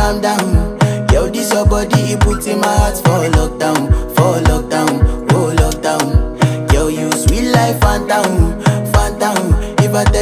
calm down. Yo, this your body, it puts in my heart for lockdown, oh lockdown. Yo, you sweet life, phantom, phantom. If I tell